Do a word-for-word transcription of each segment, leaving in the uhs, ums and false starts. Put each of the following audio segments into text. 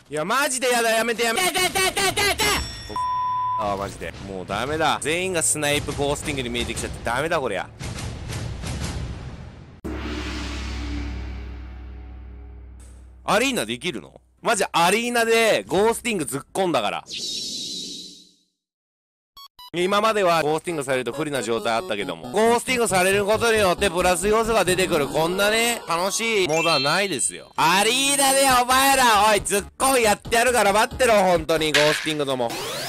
いやマジでやだ、やめてやめて。ああマジでもうダメだ。全員がスナイプゴースティングに見えてきちゃってダメだこりゃ。アリーナできるの？マジアリーナでゴースティングずっこんだから。今まではゴースティングされると不利な状態あったけども、ゴースティングされることによってプラス要素が出てくるこんなね、楽しいモードはないですよ。アリーナでお前ら、おい、ずっこんやってやるから待ってろ、本当に、ゴースティングとも。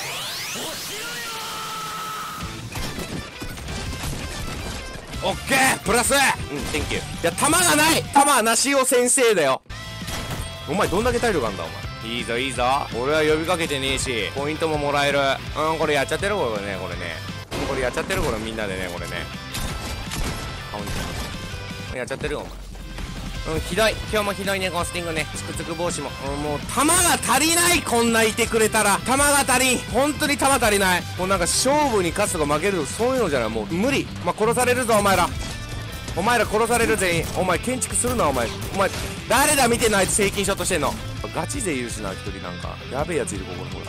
オッケープラスうん、センキュー。いや、弾がない弾はなしお先生だよ。お前どんだけ体力あんだお前。いいぞいいぞ。俺は呼びかけてねえし、ポイントももらえる。うん、これやっちゃってるこれね、これね。うん、これやっちゃってるこれみんなでね、これね。あ、ほんとやっちゃってるよ、お前。うん、ひどい。今日もひどいね、ゴースティングね。つくつく帽子も。うん、もう、弾が足りないこんないてくれたら。弾が足りん。本当に弾足りない。もうなんか勝負に勝つとか負けるとかそういうのじゃない。もう無理。まあ、殺されるぞ、お前ら。お前ら殺される全員。お前建築するなお前。お前誰だ見てんのあいつ平均ショットしてんの。ガチでいるしな一人なんかやべえやついるここにほら。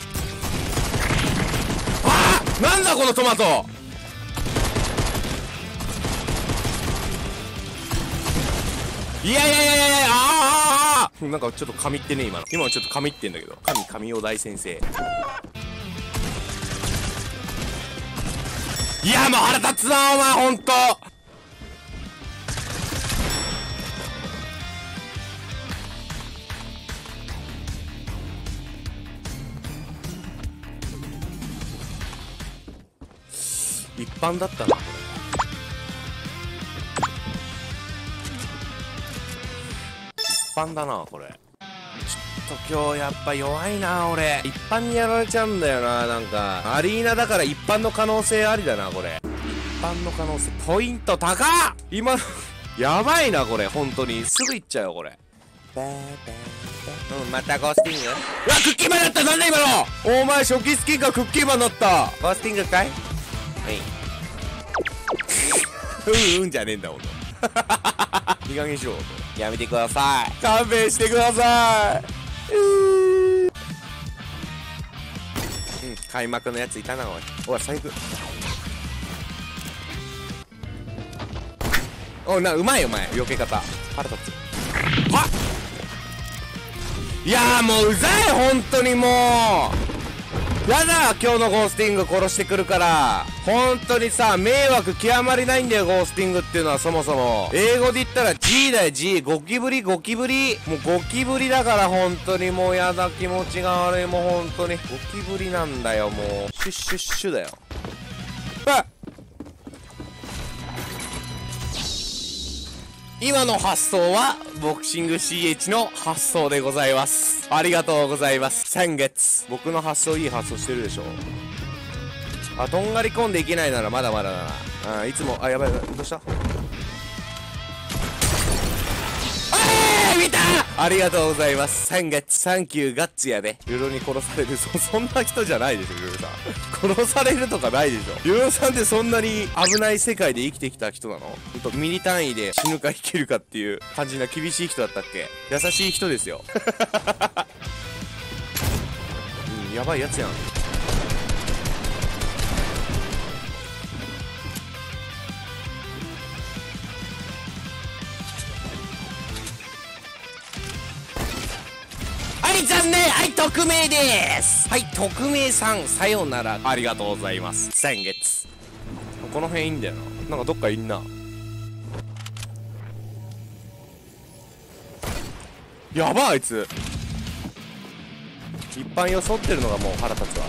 ああなんだこのトマト。いやいやいやいやいやああなんかちょっと神ってね今の。今のちょっと神ってんだけど。神神尾大先生。いやもう腹立つなお前ほんと。一般だったなこれ。一般だなこれ。ちょっと今日やっぱ弱いな俺。一般にやられちゃうんだよな。なんかアリーナだから一般の可能性ありだなこれ。一般の可能性ポイント高っ今のやばいなこれ本当に。すぐ行っちゃうよこれ。うん、またゴースティング。うわクッキーマンだった。なんだ今の。お前初期スキンがクッキーマンだった。ゴースティングかい。はいうんうんじゃねえんだほんと。いい加減にしろ。やめてください。勘弁してください。うん開幕のやついたなおい。おい最悪。おいなうまいお前避け方腹立つ。はっいやーもううざい本当にもう。やだ今日のゴースティング殺してくるから本当にさ迷惑極まりないんだよゴースティングっていうのは。そもそも英語で言ったら G だよ G。 ゴキブリゴキブリもうゴキブリだから本当にもうやだ気持ちが悪い。もう本当にゴキブリなんだよもう。シュッシュッシュだよ。あっ今の発想はボクシング シーエイチ の発想でございます。ありがとうございます。先月僕の発想いい発想してるでしょ。あとんがり込んでいけないならまだまだだな。あいつもあやばいやばいどうした。あー見たありがとうございます。先月サンキューガッツやで。ルロに殺される そ, そんな人じゃないでしょルロさん。殺されるとかないでしょ。ルロさんってそんなに危ない世界で生きてきた人なの？ほんとミリ単位で死ぬか生きるかっていう感じな厳しい人だったっけ。優しい人ですよ。うんやばいやつやん。はい、残念。はい、匿名でーす。はい、匿名さん、さようなら。ありがとうございます。先月。この辺いいんだよな。なんかどっかいんな。やばあいつ。一般よそってるのがもう腹立つわ。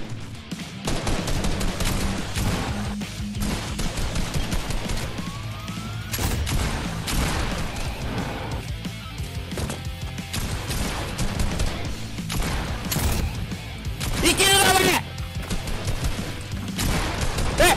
いけるなお前。えっ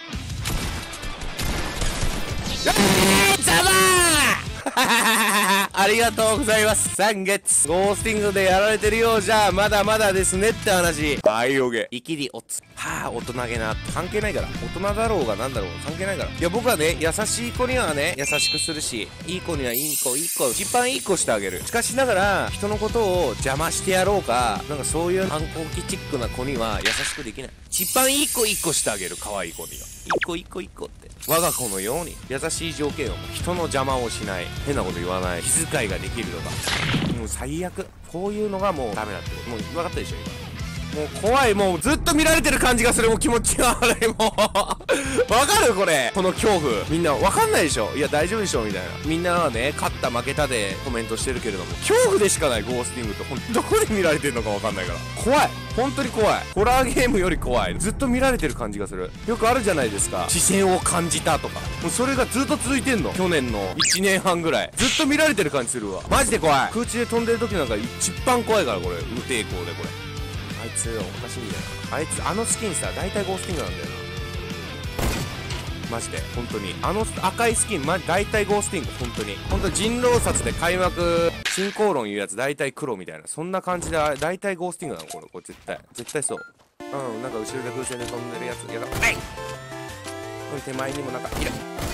えー、ざまーありがとうございます。さんげつゴースティングでやられてるようじゃまだまだですねって話。はいおげいきりおつはあ大人げな関係ないから、大人だろうがなんだろう関係ないから。いや僕はね優しい子にはね優しくするし、いい子にはいい子いい子一番いい子してあげる。しかしながら人のことを邪魔してやろうかなんかそういう反抗期チックな子には優しくできない。一番いい子いい子してあげる。可愛い子にはいい子いい子いい子って我が子のように優しい条件を人の邪魔をしない、変なこと言わない、気遣いができるとか、もう最悪。こういうのがもうダメだってこと。もう分かったでしょ今。もう怖い。もうずっと見られてる感じがする。もう気持ちが悪い。もうわかるこれこの恐怖。みんなわかんないでしょ。いや大丈夫でしょみたいな。みんなはね勝った負けたでコメントしてるけれども、恐怖でしかないゴースティングってほんとどこで見られてるのかわかんないから怖い。本当に怖い。ホラーゲームより怖い。ずっと見られてる感じがする。よくあるじゃないですか、視線を感じたとか。もうそれがずっと続いてんの。去年のいちねんはんぐらいずっと見られてる感じするわ。マジで怖い。空中で飛んでる時なんか一番怖いからこれ。無抵抗でこれ。あいつおかしいんだよな。あいつあのスキンさ大体ゴースティングなんだよなマジで。本当にあの赤いスキンマジ大体ゴースティング。本当に本当に人狼殺で開幕進行論言うやつ大体黒みたいな、そんな感じで大体ゴースティングなのこれ。これ絶対絶対そう。うんなんか後ろで風船で飛んでるやつやだ。はい手前にもなんかいる。びっ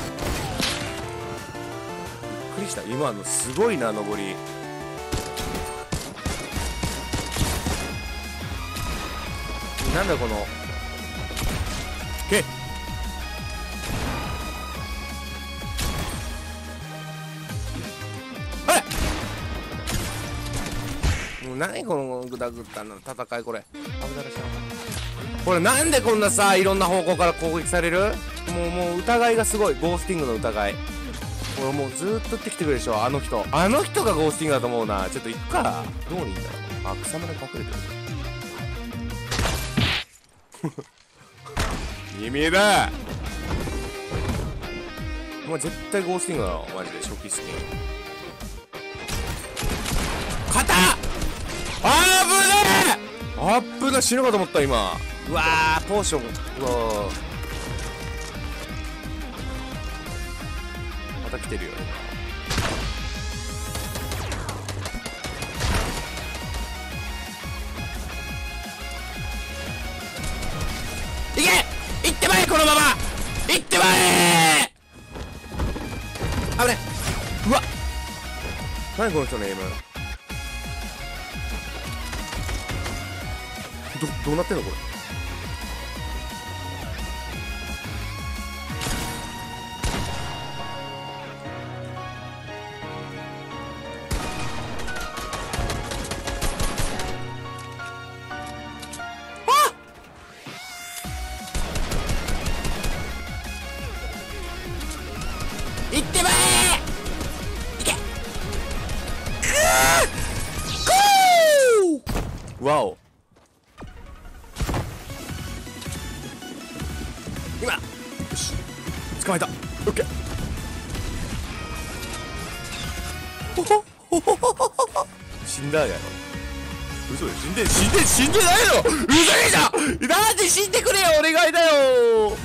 くりした今のすごいな登り。なんだこのけあれもう何このグダグダな戦い。これ危ないらしいな。これなんでこんなさいろんな方向から攻撃される。もうもう疑いがすごい。ゴースティングの疑い。これもうずーっとってきてくるでしょあの人。あの人がゴースティングだと思うな。ちょっと行くか。どうにいいんだろう。あ草むらに隠れてる君だ。お前絶対ゴースティングだろマジで。初期スキン肩あぶねえあっぶね死ぬかと思った今。うわーポーション。うわまた来てるよ。いけ行ってまえこのまま行ってまえー。危ねうわ何この人のエイム。どどうなってんのこれ。行ってまえいけくーわお今よし捕まえた。オッケーほほほほほほほ死んだやろ。嘘で死んで死んで死んでないの。嘘でしょ。なんで死んでくれよお願いだよ。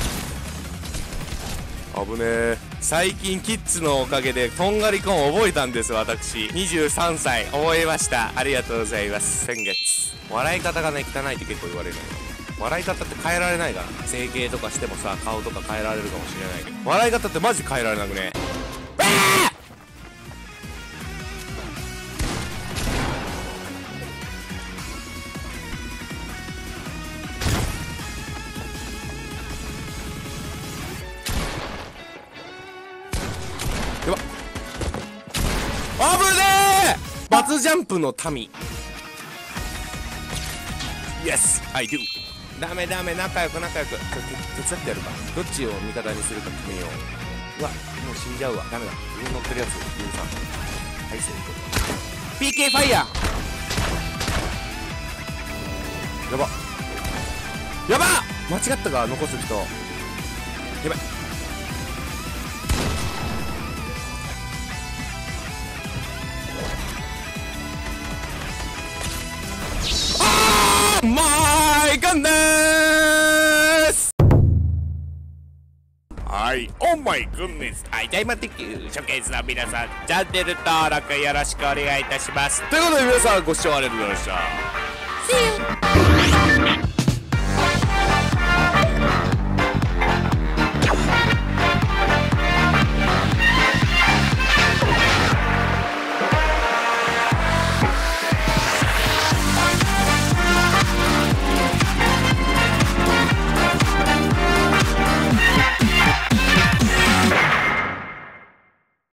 危ねえ。最近キッズのおかげでとんがりコン覚えたんです私。にじゅうさんさい覚えました。ありがとうございます。先月笑い方がね汚いって結構言われるのよ。笑い方って変えられないから。整形とかしてもさ顔とか変えられるかもしれないけど、笑い方ってマジ変えられなくね。やばっあぶねえ。バツジャンプの民。Yes I do。 ダメダメ仲良く仲良く。ちょっと手伝ってやるか。どっちを味方にするか決めよう。うわもう死んじゃうわ。ダメだ上乗ってるやつユウさんはいセーフ。 ピーケー ファイヤー。やばやば間違ったか残す人。やばいマイガンです。はい、オンマイグンネス。はい、じゃあ今的ショーケースの皆さん、チャンネル登録よろしくお願いいたします。ということで皆さんご視聴ありがとうございました。See you!